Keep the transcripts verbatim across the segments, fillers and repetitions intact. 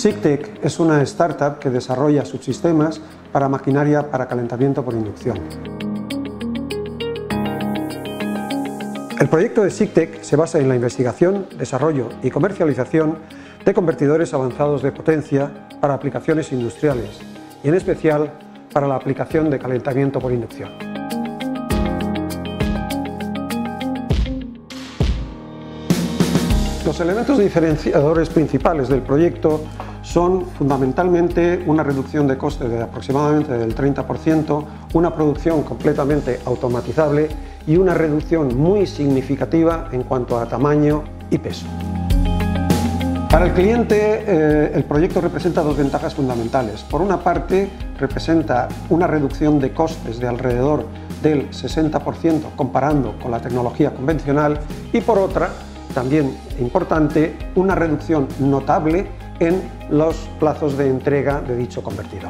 SICTEC es una startup que desarrolla subsistemas para maquinaria para calentamiento por inducción. El proyecto de SICTEC se basa en la investigación, desarrollo y comercialización de convertidores avanzados de potencia para aplicaciones industriales y en especial para la aplicación de calentamiento por inducción. Los elementos diferenciadores principales del proyecto son fundamentalmente una reducción de costes de aproximadamente del treinta por ciento, una producción completamente automatizable y una reducción muy significativa en cuanto a tamaño y peso. Para el cliente, eh, el proyecto representa dos ventajas fundamentales. Por una parte, representa una reducción de costes de alrededor del sesenta por ciento comparando con la tecnología convencional y por otra, también importante, una reducción notable en los plazos de entrega de dicho convertidor.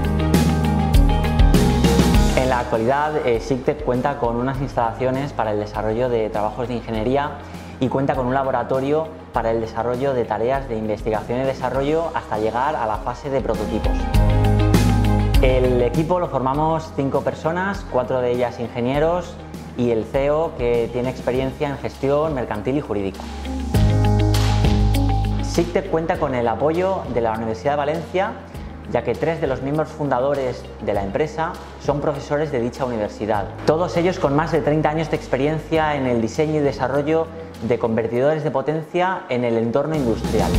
En la actualidad, eh, SICTEC cuenta con unas instalaciones para el desarrollo de trabajos de ingeniería y cuenta con un laboratorio para el desarrollo de tareas de investigación y desarrollo hasta llegar a la fase de prototipos. El equipo lo formamos cinco personas, cuatro de ellas ingenieros y el C E O, que tiene experiencia en gestión mercantil y jurídica. SICTEC cuenta con el apoyo de la Universidad de Valencia, ya que tres de los miembros fundadores de la empresa son profesores de dicha universidad, todos ellos con más de treinta años de experiencia en el diseño y desarrollo de convertidores de potencia en el entorno industrial.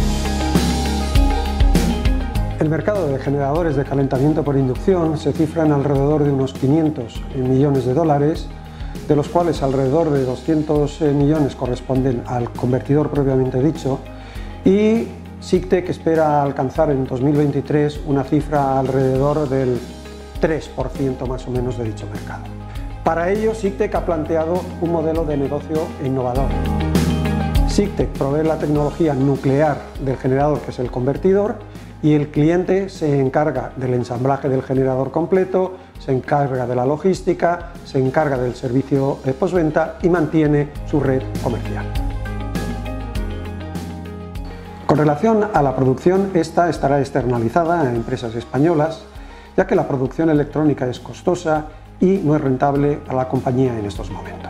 El mercado de generadores de calentamiento por inducción se cifra en alrededor de unos quinientos millones de dólares, de los cuales alrededor de doscientos millones corresponden al convertidor propiamente dicho, y SICTEC espera alcanzar en dos mil veintitrés una cifra alrededor del tres por ciento más o menos de dicho mercado. Para ello, SICTEC ha planteado un modelo de negocio innovador. SICTEC provee la tecnología nuclear del generador, que es el convertidor, y el cliente se encarga del ensamblaje del generador completo, se encarga de la logística, se encarga del servicio de postventa y mantiene su red comercial. Con relación a la producción, esta estará externalizada a empresas españolas, ya que la producción electrónica es costosa y no es rentable para la compañía en estos momentos.